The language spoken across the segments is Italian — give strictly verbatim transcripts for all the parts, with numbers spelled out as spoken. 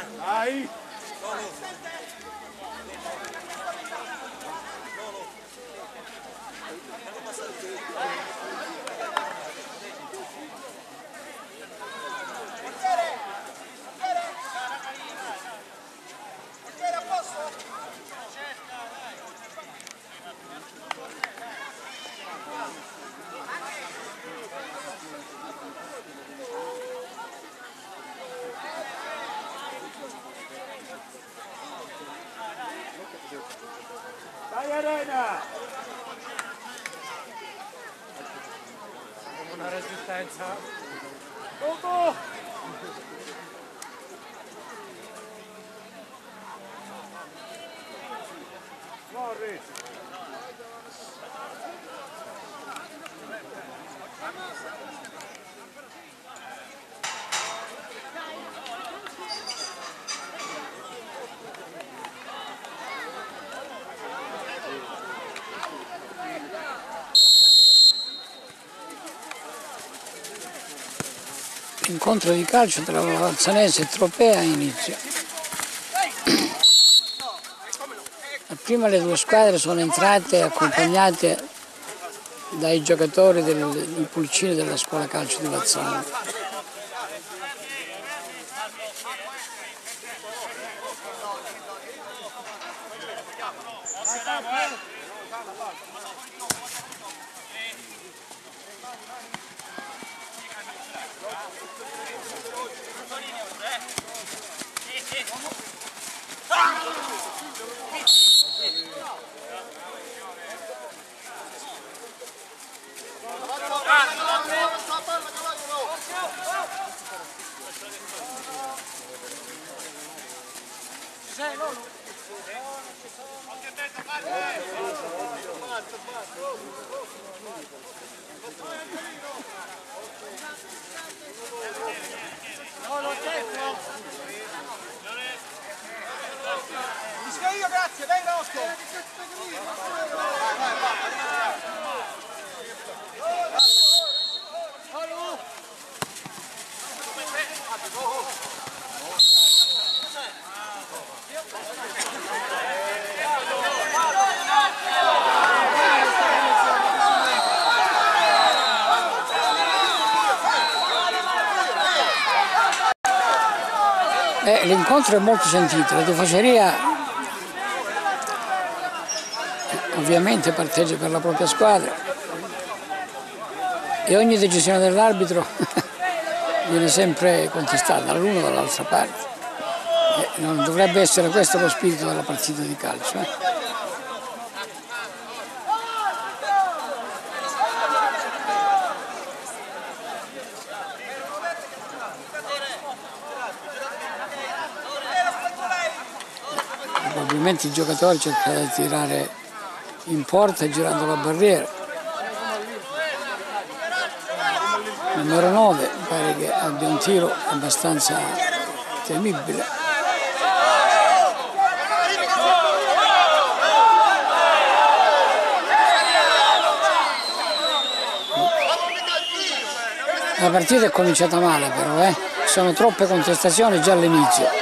Dai! Dai Arena! Come una resistenza. Dopo! Morri! L'incontro di calcio tra la Valsanese e Tropea inizia. Prima le due squadre sono entrate accompagnate dai giocatori del, del Pulcino della scuola calcio di Valsanese. Io grazie, venga Osco! Eh, l'incontro è molto sentito, la tifoseria ovviamente parteggia per la propria squadra e ogni decisione dell'arbitro viene sempre contestata dall'una o dall'altra parte. Eh, non dovrebbe essere questo lo spirito della partita di calcio. Eh. Probabilmente il giocatore cerca di tirare in porta girando la barriera. Numero nove pare che abbia un tiro abbastanza temibile. La partita è cominciata male però, eh? Sono troppe contestazioni già all'inizio.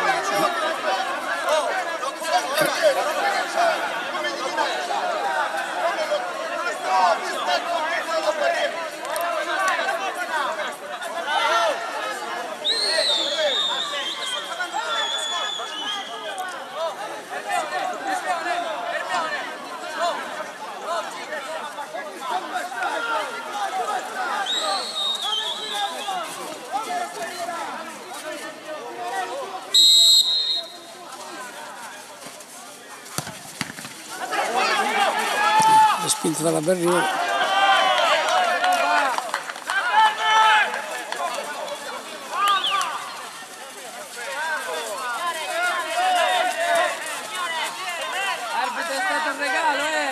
Spinta dalla barriera. Arbitro, è stato un regalo, eh!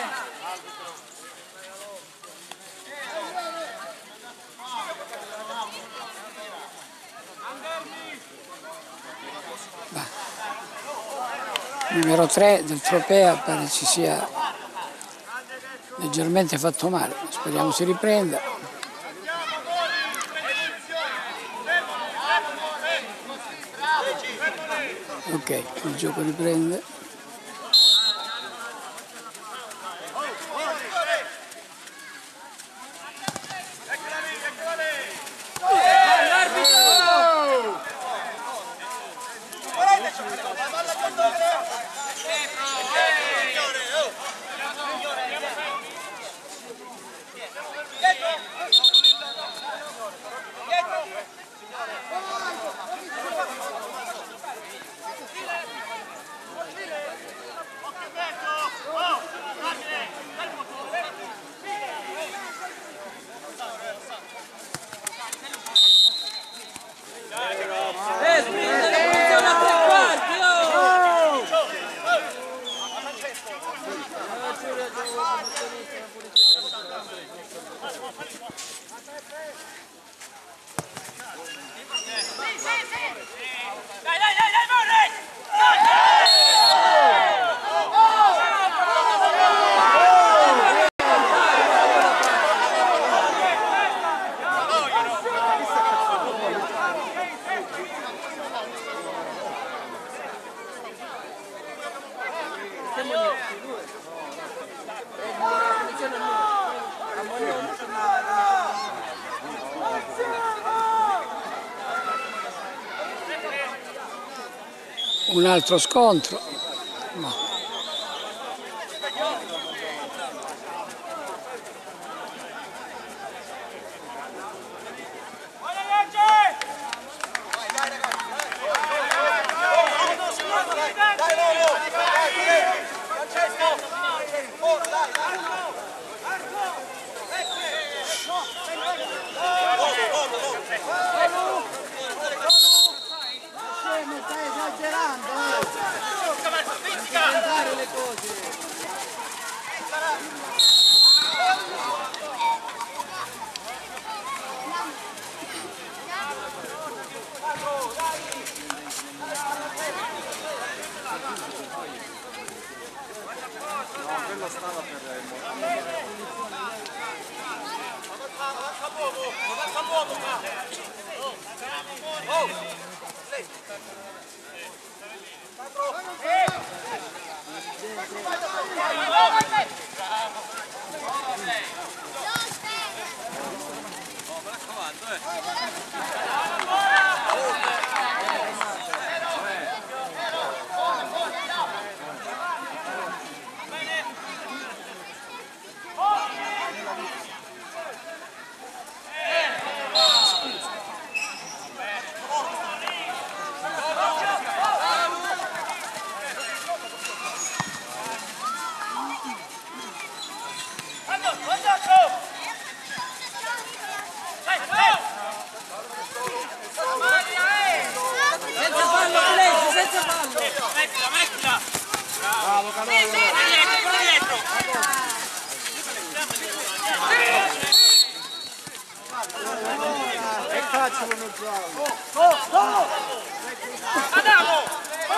Numero tre del Tropea pare ci sia leggermente fatto male, speriamo si riprenda. Ok, il gioco riprende. Eh, sprinte la posizione a tre quarti, oh! Dai, dai, dai, dai, Morri! Un altro scontro. No. Stai esagerando, eh! Le cose. No, quello stava per Senza fallo, Alessio, senza fallo! Mettila, mettila! Bravo, Calore! Dietro, dietro! E faccio uno giallo! Oh, oh! Andiamo!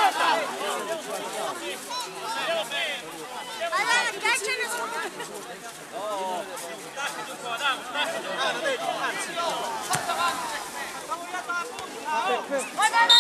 Allora, cacciano su! Oh! Dacci un po', dai, dai! Anzi! Vai, vai,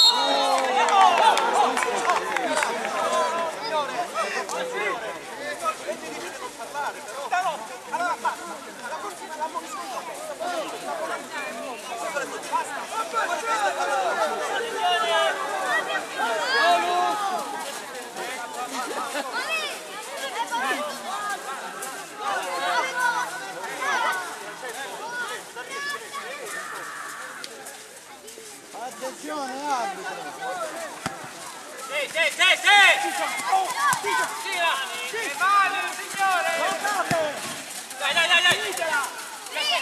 Attenzione, arbitro! Sì, sì, sì, sì! Tira! E male, signore! Dai, dai, dai, dai!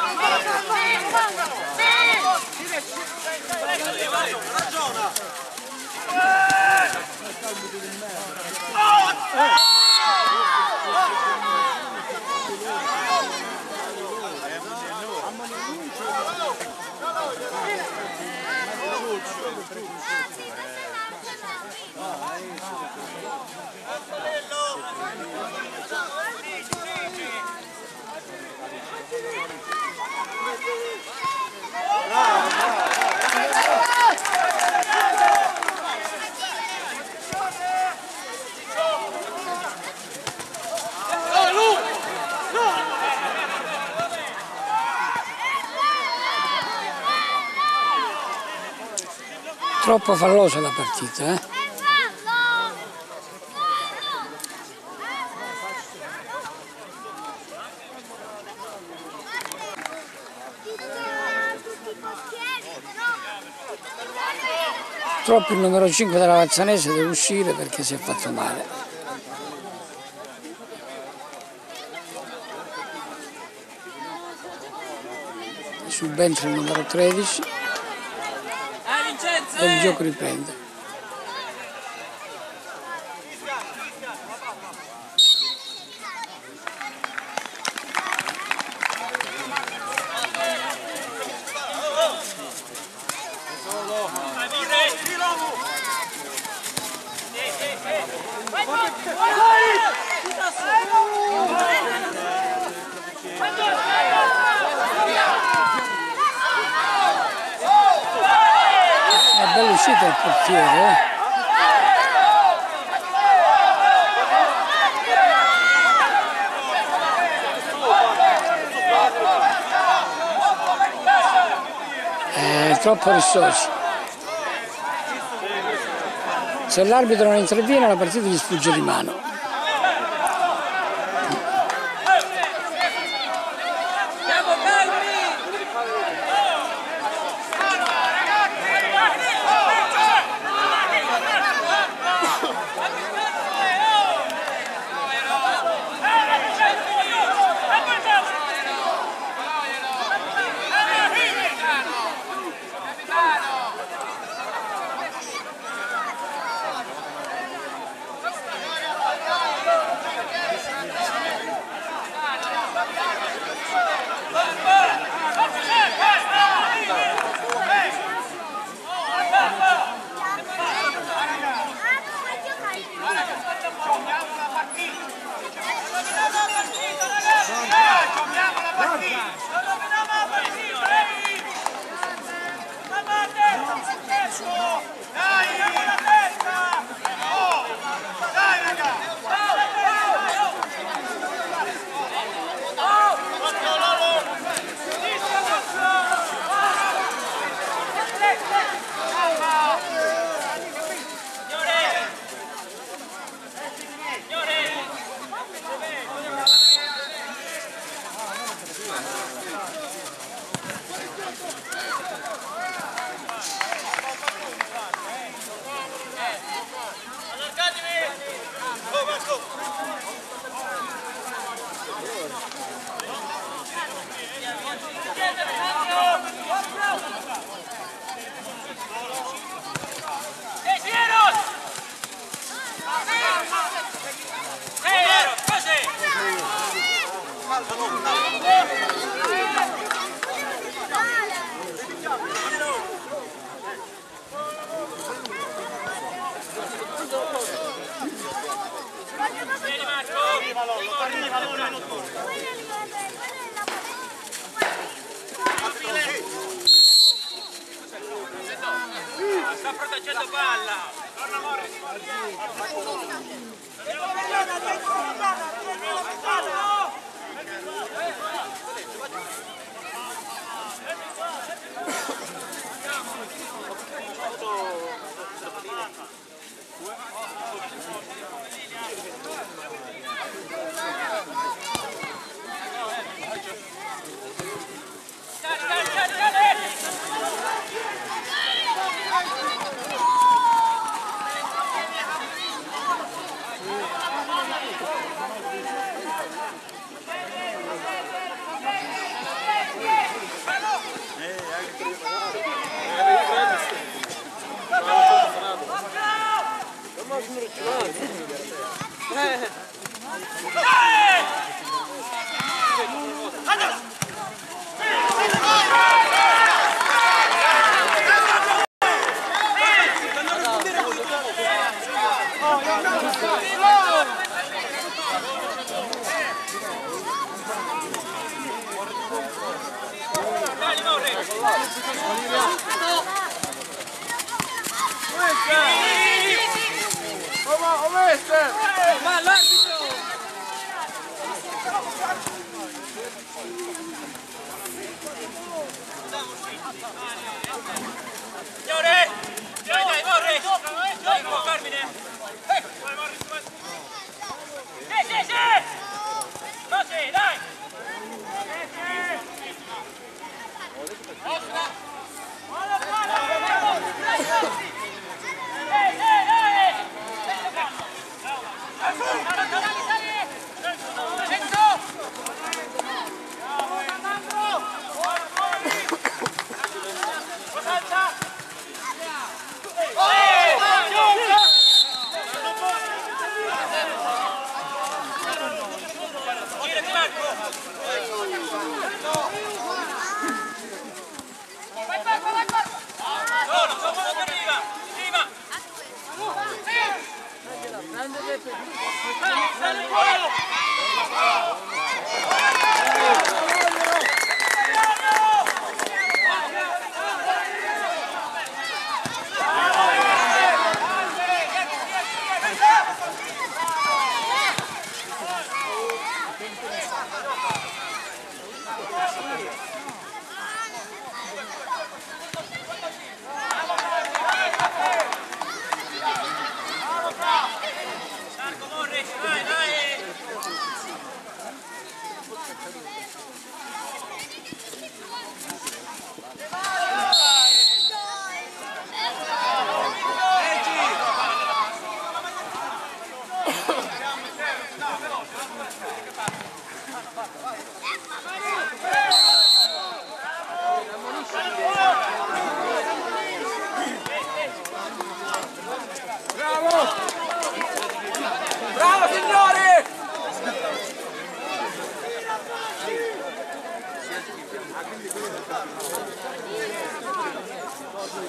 Ragiona! Troppo fallosa la partita, eh? Purtroppo il numero cinque della Vazzanese deve uscire perché si è fatto male. Subentra il numero tredici e il gioco riprende. È bello uscito il portiere, eh? Eh, troppo rissosi. Se l'arbitro non interviene la partita gli sfugge di mano. Sta proteggendo palla! Torna Morris!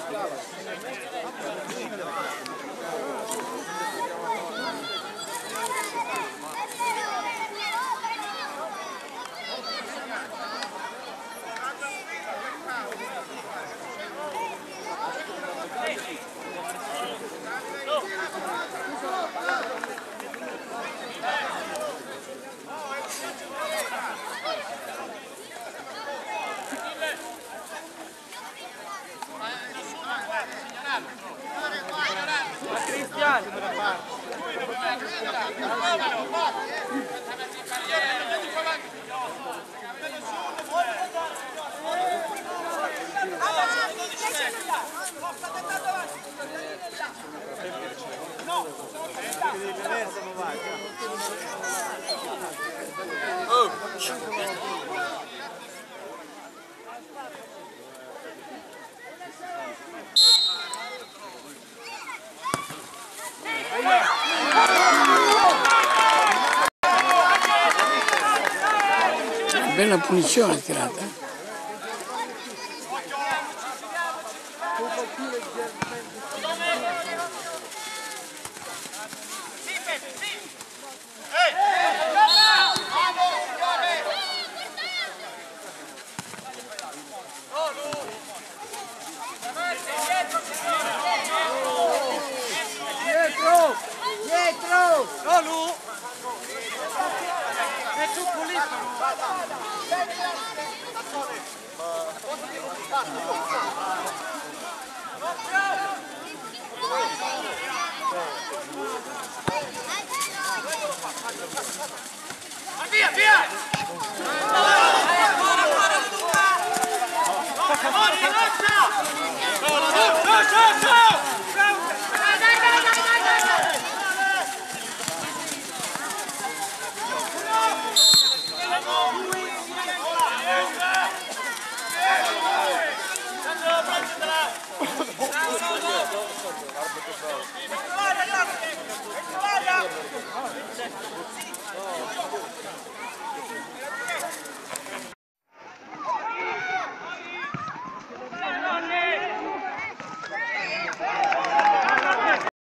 Bella punizione tirata. Dietro! Dietro! No, Lu! È tu pulito! Via, via!